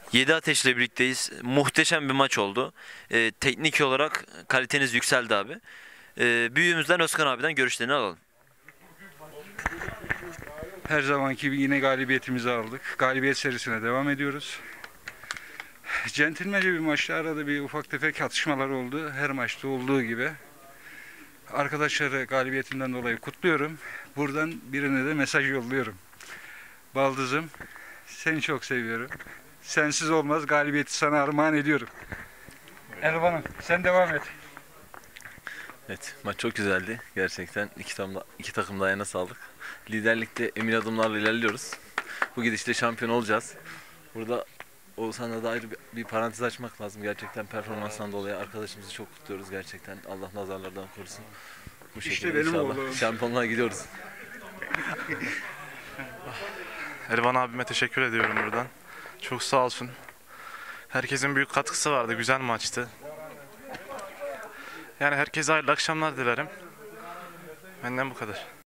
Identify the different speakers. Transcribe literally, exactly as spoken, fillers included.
Speaker 1: Yedi Ateş'le birlikteyiz. Muhteşem bir maç oldu. Ee, teknik olarak kaliteniz yükseldi abi. Ee, büyüğümüzden Özkan abiden görüşlerini alalım.
Speaker 2: Her zamanki gibi yine galibiyetimizi aldık. Galibiyet serisine devam ediyoruz. Centilmence bir maçta arada bir ufak tefek atışmalar oldu. Her maçta olduğu gibi. Arkadaşları galibiyetinden dolayı kutluyorum. Buradan birine de mesaj yolluyorum. Baldızım, seni çok seviyorum. Sensiz olmaz, galibiyeti sana armağan ediyorum. Elvan'ım, sen devam et.
Speaker 3: Evet, maç çok güzeldi. Gerçekten iki takım, iki takım da ayağına sağlık. Liderlikte emin adımlarla ilerliyoruz. Bu gidişle şampiyon olacağız. Burada Oğuzhan'la da ayrı bir, bir parantez açmak lazım. Gerçekten performansından dolayı arkadaşımızı çok kutluyoruz gerçekten. Allah nazarlardan korusun. Bu
Speaker 2: İşte
Speaker 3: şekilde
Speaker 2: benim
Speaker 3: inşallah
Speaker 2: oğlum.
Speaker 3: şampiyonluğa gidiyoruz.
Speaker 4: Elvan abime teşekkür ediyorum buradan. Çok sağ olsun. Herkesin büyük katkısı vardı. Güzel maçtı. Yani herkese hayırlı akşamlar dilerim. Benden bu kadar.